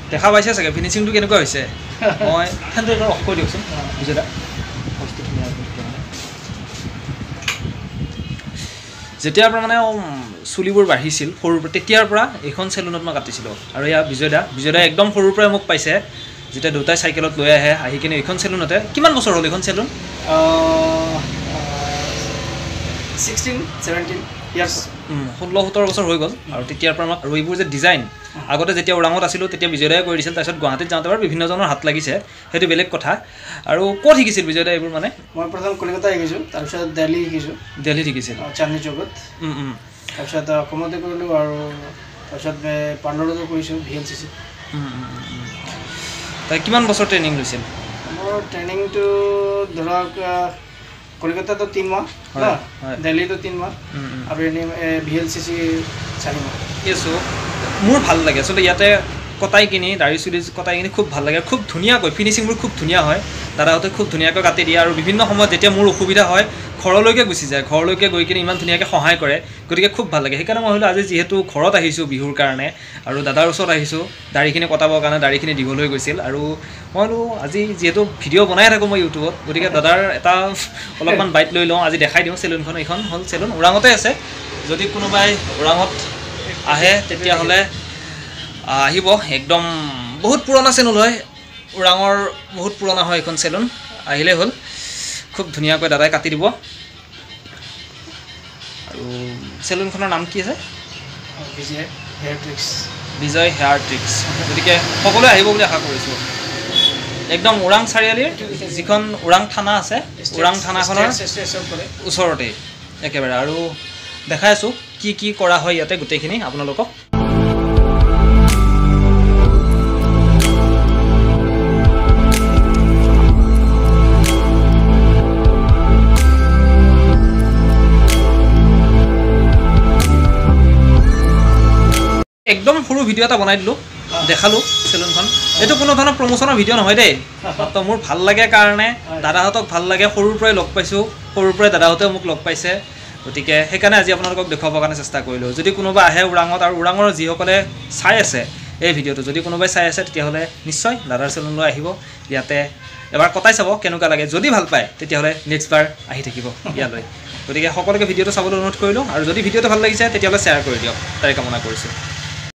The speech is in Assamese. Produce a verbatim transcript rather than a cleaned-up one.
দেখা পাইছে চাগে ফিনিচিংটো কেনেকুৱা হৈছে মই ফেনটো এবাৰ অফ কৰি দিয়কচোন বিজয়দা বস্তু ধুনীয়া যেতিয়াৰ পৰা মানে চুলিবোৰ বাঢ়িছিল সৰুৰ পৰা তেতিয়াৰ পৰা এইখন চেলুনত মই কাটিছিলোঁ আৰু এয়া বিজয়দা বিজয়দা একদম সৰুৰ পৰাই মোক পাইছে যেতিয়া দেউতাই চাইকেলত লৈ আহে আহি কিনে এইখন চেলুনতে কিমান বছৰ হ'ল এইখন চেলুন ছিক্সটিন ছেভেণ্টিন ইয়াৰ্ছ ষোল্ল সোতৰ বছৰ হৈ গ'ল আৰু তেতিয়াৰ পৰা আমাক আৰু এইবোৰ যে ডিজাইন আগতে যেতিয়া ওৰাঙত আছিলোঁ তেতিয়া বিজয়দাই কৰি দিছিল তাৰপিছত গুৱাহাটীত যাওঁতে বাৰু বিভিন্নজনৰ হাত লাগিছে সেইটো বেলেগ কথা আৰু ক'ত শিকিছিল বিজয়দা এইবোৰ মানে মই প্ৰথম কলিকতা শিকিছোঁ তাৰপিছত দিল্লী শিকিছোঁ দিল্লীত শিকিছিল চান্দনী চৌকত তাৰপিছত অসমতে কৰিলোঁ আৰু তাৰপিছত পাৰ্লাৰতো কৰিছোঁ ভি এল চি চি তাই কিমান বছৰ ট্ৰেইনিং লৈছিল মোৰ ট্ৰেইনিংটো ধৰক কলিকতাতো তিনি মাহ দিল্লীতো তিনি মাহ আৰু এনেই ভি এল চি চি চাৰি মাহ এইছো মোৰ ভাল লাগে আচলতে ইয়াতে কটাই কিনি দাড়ি চুলি কটাই কিনি খুব ভাল লাগে খুব ধুনীয়াকৈ ফিনিচিংবোৰ খুব ধুনীয়া হয় দাদাহঁতে খুব ধুনীয়াকৈ কাটি দিয়ে আৰু বিভিন্ন সময়ত যেতিয়া মোৰ অসুবিধা হয় ঘৰলৈকে গুচি যায় ঘৰলৈকে গৈ কিনে ইমান ধুনীয়াকৈ সহায় কৰে গতিকে খুব ভাল লাগে সেইকাৰণে মই ভাবিলোঁ আজি যিহেতু ঘৰত আহিছোঁ বিহুৰ কাৰণে আৰু দাদাৰ ওচৰত আহিছোঁ দাড়িখিনি কটাবৰ কাৰণে দাড়িখিনি দিবলৈ গৈছিল আৰু মই বোলো আজি যিহেতু ভিডিঅ' বনাই থাকোঁ মই ইউটিউবত গতিকে দাদাৰ এটা অলপমান বাইট লৈ লওঁ আজি দেখাই দিওঁ চেলুনখন এইখন হ'ল চেলুন ওৰাঙতে আছে যদি কোনোবাই ওৰাঙত আহে তেতিয়াহ'লে আহিব একদম বহুত পুৰণা চেলুন হয় ওৰাঙৰ বহুত পুৰণা হয় এইখন চেলুন আহিলেই হ'ল খুব ধুনীয়াকৈ দাদাই কাটি দিব আৰু চেলুনখনৰ নাম কি আছে Bijoy hair tricks Bijoy hair tricks গতিকে সকলোৱে আহিব বুলি আশা কৰিছোঁ একদম ওৰাং চাৰিআলিৰ যিখন ওৰাং থানা আছে ওৰাং থানাখনৰ ওচৰতেই একেবাৰে আৰু দেখাই আছোঁ কি কি কৰা হয় ইয়াতে গোটেইখিনি আপোনালোকক একদম সৰু ভিডিঅ' এটা বনাই দিলোঁ দেখালোঁ চেলুনখন এইটো কোনো ধৰণৰ প্ৰমোচনৰ ভিডিঅ' নহয় দেই মাত্ৰ মোৰ ভাল লাগে কাৰণে দাদাহঁতক ভাল লাগে সৰুৰ পৰাই লগ পাইছোঁ সৰুৰ পৰাই দাদাহঁতেও মোক লগ পাইছে গতিকে সেইকাৰণে আজি আপোনালোকক দেখুৱাবৰ কাৰণে চেষ্টা কৰিলোঁ যদি কোনোবা আহে ওৰাঙত আৰু ওৰাঙৰ যিসকলে চাই আছে এই ভিডিঅ'টো যদি কোনোবাই চাই আছে তেতিয়াহ'লে নিশ্চয় দাদাৰ চেলুনলৈ আহিব ইয়াতে এবাৰ কটাই চাব কেনেকুৱা লাগে যদি ভাল পায় তেতিয়াহ'লে নেক্সট বাৰ আহি থাকিব ইয়ালৈ গতিকে সকলোকে ভিডিঅ'টো চাবলৈ অনুৰোধ কৰিলোঁ আৰু যদি ভিডিঅ'টো ভাল লাগিছে তেতিয়াহ'লে শ্বেয়াৰ কৰি দিয়ক তাৰে কামনা কৰিছোঁ